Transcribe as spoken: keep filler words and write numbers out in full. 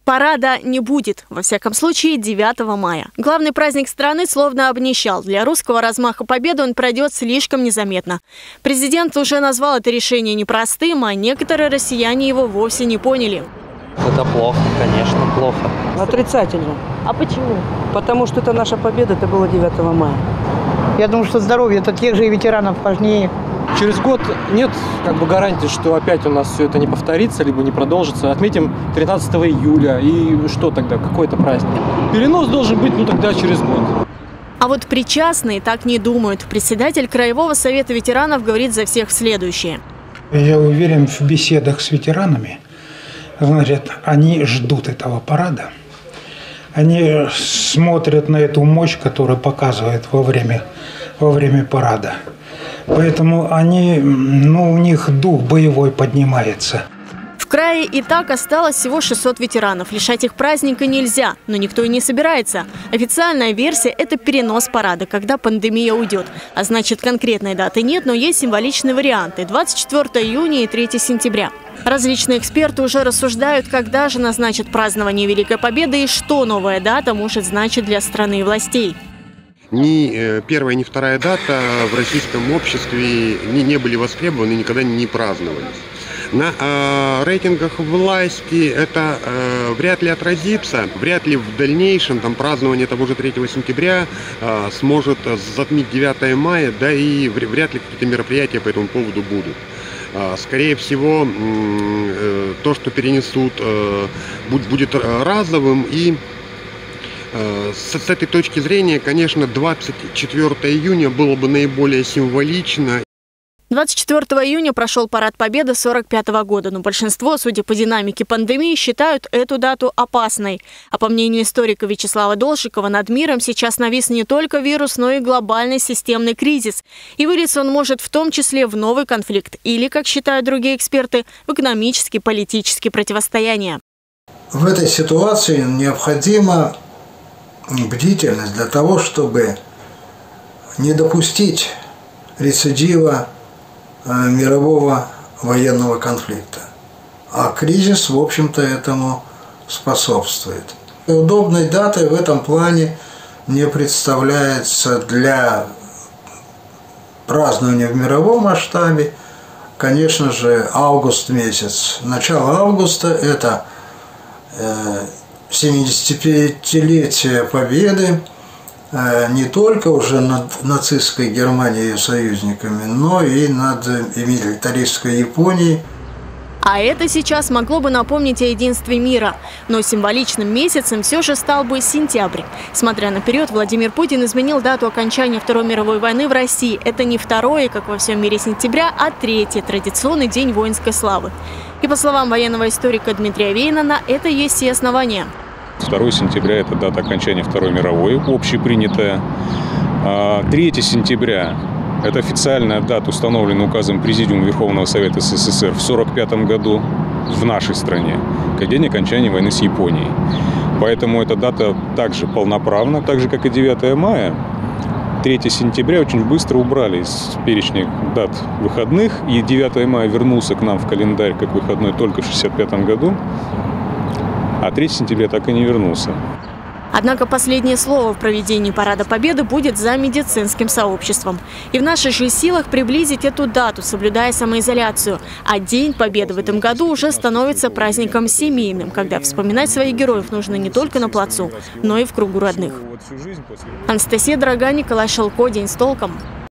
Парада не будет, во всяком случае, девятого мая. Главный праздник страны словно обнищал. Для русского размаха победы он пройдет слишком незаметно. Президент уже назвал это решение непростым, а некоторые россияне его вовсе не поняли. Это плохо, конечно, плохо. Отрицательно. А почему? Потому что это наша победа, это было девятого мая. Я думаю, что здоровье это тех же и ветеранов важнее. Через год нет как бы гарантии, что опять у нас все это не повторится, либо не продолжится. Отметим тринадцатого июля, и что тогда? Какой это праздник? Перенос должен быть, ну, тогда через год. А вот причастные так не думают. Председатель Краевого совета ветеранов говорит за всех следующее. Я уверен, в беседах с ветеранами, значит, они ждут этого парада. Они смотрят на эту мощь, которую показывают во время, во время парада. Поэтому они, ну, у них дух боевой поднимается. В крае и так осталось всего шестьсот ветеранов. Лишать их праздника нельзя, но никто и не собирается. Официальная версия – это перенос парада, когда пандемия уйдет. А значит, конкретной даты нет, но есть символичные варианты – двадцать четвёртого июня и третьего сентября. Различные эксперты уже рассуждают, когда же назначат празднование Великой Победы и что новая дата может значить для страны и властей. Ни первая, ни вторая дата в российском обществе не, не были востребованы, никогда не праздновались. На э, рейтингах власти это э, вряд ли отразится, вряд ли в дальнейшем там, празднование того же третьего сентября э, сможет затмить девятое мая, да и вряд ли какие-то мероприятия по этому поводу будут. Э, скорее всего, э, то, что перенесут, э, будет разовым и... С этой точки зрения, конечно, двадцать четвёртого июня было бы наиболее символично. двадцать четвёртого июня прошел парад Победы сорок пятого года, но большинство, судя по динамике пандемии, считают эту дату опасной. А по мнению историка Вячеслава Должикова, над миром сейчас навис не только вирус, но и глобальный системный кризис. И вылиться он может в том числе в новый конфликт или, как считают другие эксперты, в экономические, политические противостояния. В этой ситуации необходимо бдительность для того, чтобы не допустить рецидива мирового военного конфликта. А кризис, в общем-то, этому способствует. Удобной датой в этом плане мне представляется для празднования в мировом масштабе, конечно же, август месяц. Начало августа – это семидесятипятилетие Победы не только уже над нацистской Германией и ее союзниками, но и над милитаристской Японией. А это сейчас могло бы напомнить о единстве мира. Но символичным месяцем все же стал бы сентябрь. Смотря наперед, Владимир Путин изменил дату окончания Второй мировой войны в России. Это не второе, как во всем мире, сентября, а третий традиционный день воинской славы. И по словам военного историка Дмитрия Вейнана, это есть и основания. второго сентября – это дата окончания Второй мировой, общепринятая. третьего сентября – это официальная дата, установленная указом Президиума Верховного Совета СССР в сорок пятом году в нашей стране, как день окончания войны с Японией. Поэтому эта дата также полноправна, так же, как и девятое мая. третьего сентября очень быстро убрали из перечня дат выходных, и девятое мая вернулся к нам в календарь как выходной только в шестьдесят пятом году. А третьего сентября так и не вернулся. Однако последнее слово в проведении Парада Победы будет за медицинским сообществом. И в наших же силах приблизить эту дату, соблюдая самоизоляцию. А День Победы в этом году уже становится праздником семейным, когда вспоминать своих героев нужно не только на плацу, но и в кругу родных. Анастасия Дорога, Николай Шелко. День с толком.